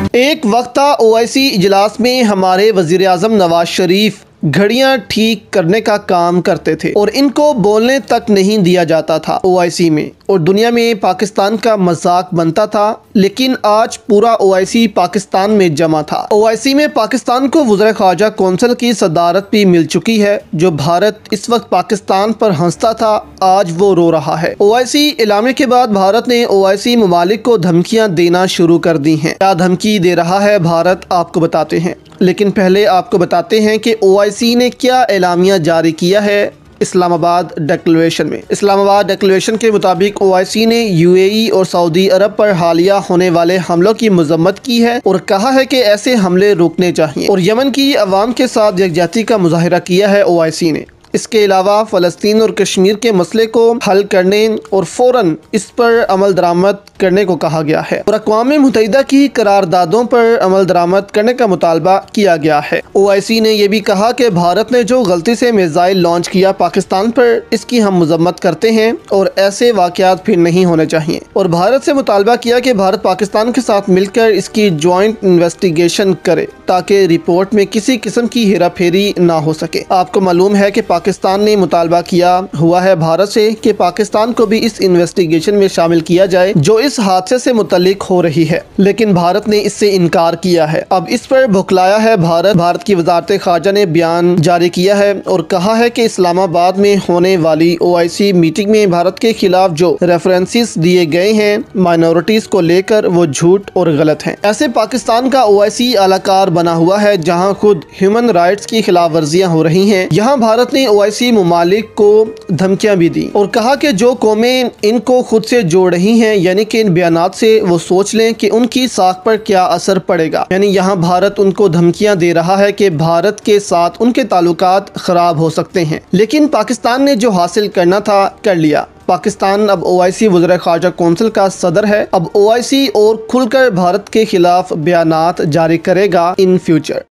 एक वक्त था ओआईसी इजलास में हमारे वजीर आज़म नवाज शरीफ घड़ियां ठीक करने का काम करते थे और इनको बोलने तक नहीं दिया जाता था ओआईसी में, और दुनिया में पाकिस्तान का मजाक बनता था। लेकिन आज पूरा ओआईसी पाकिस्तान में जमा था। ओआईसी में पाकिस्तान को वज़ीर ख़ारजा कौंसिल की सदारत भी मिल चुकी है। जो भारत इस वक्त पाकिस्तान पर हंसता था, आज वो रो रहा है। ओआईसी एलामे के बाद भारत ने ओआईसी ममालिक को धमकियां देना शुरू कर दी हैं। क्या धमकी दे रहा है भारत, आपको बताते हैं। लेकिन पहले आपको बताते हैं कि ओआईसी ने क्या एलामिया जारी किया है इस्लामाबाद डिक्लेरेशन में। इस्लामाबाद डिक्लेरेशन के मुताबिक ओआईसी ने यूएई और सऊदी अरब पर हालिया होने वाले हमलों की मजम्मत की है और कहा है कि ऐसे हमले रुकने चाहिए, और यमन की अवाम के साथ यकजहती का मुजाहिरा किया है ओआईसी ने। इसके अलावा फ़लस्तीन और कश्मीर के मसले को हल करने और फ़ौरन इस पर अमल दरामद करने को कहा गया है, और अक़वाम मुत्तहिदा की करारदादों पर अमल दरामद करने का मुतालबा किया गया है। ओआईसी ने यह भी कहा कि भारत ने जो गलती से मिसाइल लॉन्च किया पाकिस्तान पर, इसकी हम मजम्मत करते हैं और ऐसे वाक़यात फिर नहीं होने चाहिए। और भारत से मुतालबा किया कि भारत पाकिस्तान के साथ मिलकर इसकी जॉइंट इन्वेस्टिगेशन करे ताकि रिपोर्ट में किसी किस्म की हेरा फेरी ना हो सके। आपको मालूम है कि पाकिस्तान ने मुतालबा किया हुआ है भारत से कि पाकिस्तान को भी इस इन्वेस्टिगेशन में शामिल किया जाए जो इस हादसे से मुतल्लिक हो रही है, लेकिन भारत ने इससे इनकार किया है। अब इस पर भुखलाया है भारत की वजारत खारजा ने बयान जारी किया है और कहा है कि इस्लामाबाद में होने वाली ओआईसी मीटिंग में भारत के खिलाफ जो रेफरेंसेस दिए गए हैं माइनॉरिटीज को लेकर, वो झूठ और गलत हैं। ऐसे पाकिस्तान का ओआईसी आलाकार बना हुआ है जहाँ खुद ह्यूमन राइट्स की खिलाफ वर्जियाँ हो रही हैं। यहाँ भारत ने ओआईसी ममालिक को धमकियां भी दी और कहा कि जो कौमें इनको खुद से जोड़ रही हैं, यानी कि इन बयानात से वो सोच लें कि उनकी साख पर क्या असर पड़ेगा। यानी यहाँ भारत उनको धमकियां दे रहा है कि भारत के साथ उनके ताल्लुकात खराब हो सकते हैं। लेकिन पाकिस्तान ने जो हासिल करना था कर लिया। पाकिस्तान अब ओआईसी वज़ीर ख़ारजा कौंसिल का सदर है। अब ओआईसी और खुलकर भारत के खिलाफ बयानात जारी करेगा इन फ्यूचर।